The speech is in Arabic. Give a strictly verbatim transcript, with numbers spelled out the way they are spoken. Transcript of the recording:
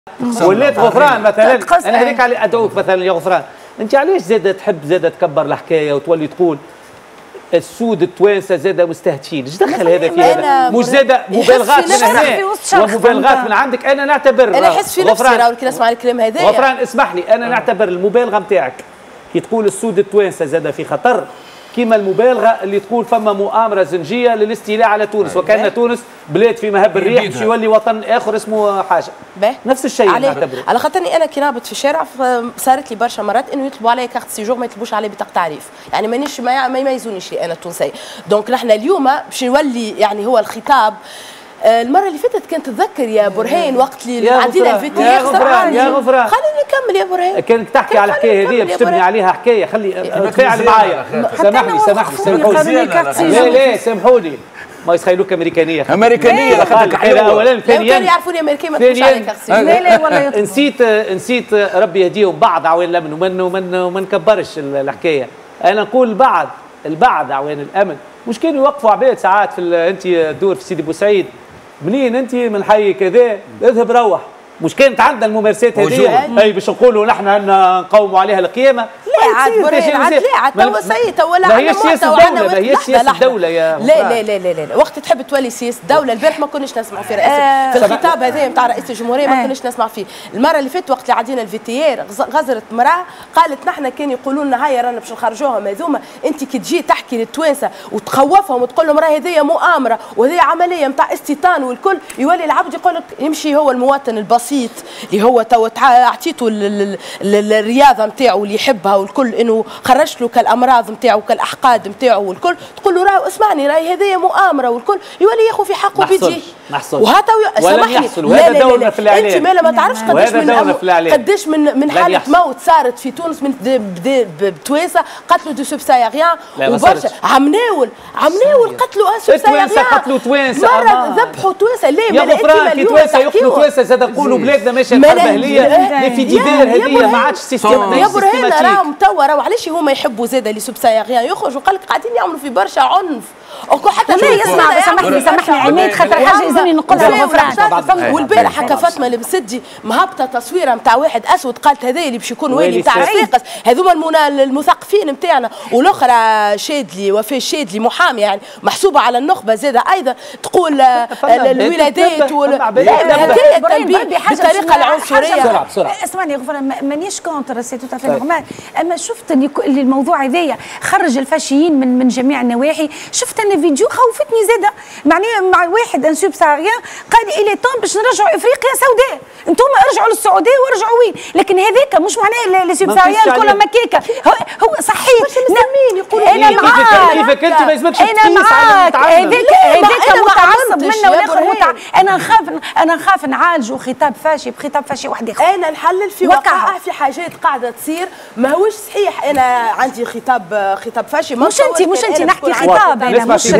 وليت غفران مثلا. انا هذيك علي ادعوك مثلا يا غفران، انت علاش زاد تحب زاد تكبر الحكايه وتولي تقول السود التوانسه زاد مستهدفين؟ ايش دخل هذا في هذا؟ مش زاد مبالغات من هنا ومبالغات من عندك. انا نعتبر انا احس في نفسي راهو كي نسمع الكلام هذا. غفران اسمح لي، انا نعتبر المبالغه نتاعك كي تقول السود التوانسه زاد في خطر كيما المبالغه اللي تقول فما مؤامره زنجيه للاستيلاء على تونس، وكان تونس بلاد في مهب الريح باش يولي وطن اخر اسمه حاجه. باه نفس الشيء نعتبره. على خاطرني انا كي نهبط في الشارع صارت لي برشا مرات انه يطلبوا علي كارت سيجور ما يطلبوش علي بطاقه تعريف، يعني مانيش ما يميزونيش انا التونسيه. دونك نحن اليوم باش نولي يعني هو الخطاب. المره اللي فاتت كنت تتذكر يا برهان وقت اللي عدينا الفيتي يا غفران يا غفران خليني نكمل يا برهان. كانك تحكي على الحكايه هذه باش تبني عليها حكايه. خلي تفاعل معايا. سامحني سامحني سامحوني. لا لا سامحوني، ما يتخيلوك امريكانيه امريكانيه هذا اولا. ثانيا كانوا يعرفوني امريكي ما تمشي عليك لا لا والله نسيت نسيت ربي يهديهم بعض عوان الامن ومن ومن وما نكبرش الحكايه. انا نقول البعض البعض عوان الامن مش كانوا يوقفوا عباد ساعات في انت دور في سيدي بوسعيد منين انت من حي كذا اذهب روح. مش كانت عندنا الممارسات هذه اي باش نقولوا نحن نقوموا عليها القيامه؟ لا عاد برهان عاد لا عاد توا سيئة ولا لا هي سياسه الدوله لا هي سياسه الدوله يا لا لا لا لا لا وقت تحب تولي سياسه الدوله. البارح ما كناش نسمعوا في رئاسه في الخطاب هذا نتاع رئيس الجمهوريه ما كناش نسمع فيه. المره اللي فاتت وقت اللي عدينا الفيتيير غزرت مراه قالت نحن كان يقولوا لنا هيا رانا باش نخرجوهم هذوما، انت كي تجي تحكي للتوانسه وتخوفهم وتقول لهم راه هذيا مؤامره وهذه عمليه نتاع استيطان والكل، يولي العبد يقول لك يمشي هو المواطن البسيط اللي هو تو اعطيته الرياضه نتاعو اللي يحبها والكل انه خرجت له كالامراض نتاعو كالاحقاد نتاعو والكل، تقول له راه اسمعني راهي هذيا مؤامره والكل، يولي ياخذ في حقه بيجي. وهذا سامحني وهذا دورنا في الاعلام. انت مالا ما تعرفش قداش من قداش من من حاله موت صارت في تونس من بتوانسه قتلوا دو سوبسايغيان وبرشا عمناول عمناول قتلوا سوبسايغيان قتلوا توانسه مره ذبحوا توانسه. ليه يا غفران كي توانسه يقتلوا توانسه زاد نقولوا بلادنا ماشيه الحربهليه في ديدار هذه ما عادش سيستم. يا برهان راهم توا راهو علاش هما يحبوا زاد اللي سوبسايغيان يخرجوا قال لك قاعدين يعملوا في برشا عنف. حتى لا يسمع سامحني سامحني عماد خاطر حاجه لازمني نقولها لغفران. والبارح حكى فاطمه المسدي مهبطه تصويره نتاع واحد اسود قالت هذا اللي باش يكون والي نتاع الصفاقس هذوما المثقفين نتاعنا. والاخرى شادلي وفاء شادلي محامي يعني محسوبه على النخبه زاده ايضا تقول الولادات هذه التنبيه بالطريقه العنصريه. اسمعني غفران مانيش كونتر سي توت افي نورمال، اما شفت اللي الموضوع هذايا خرج الفاشيين من من جميع النواحي. شفت انا فيديو خوفتني زاده معناها مع واحد ان سوبساريان قال الي طون باش نرجعوا افريقيا سوداء. انتم ارجعوا للسعوديه وارجعوا وين؟ لكن هذاك مش معناه السوبساريان كلهم مكيكه. هو, هو صحيح يقولوا انا معاك كيفك انت ما يلزمكش انا معاك هذاك هذاك متعصب منا والاخر متع... انا نخاف انا نخاف نعالجوا خطاب فاشي بخطاب فاشي واحد اخر. انا نحلل في وقائع في حاجات قاعده تصير ماهوش صحيح. انا عندي خطاب خطاب فاشي مش انت مش انت نحكي خطاب انا مش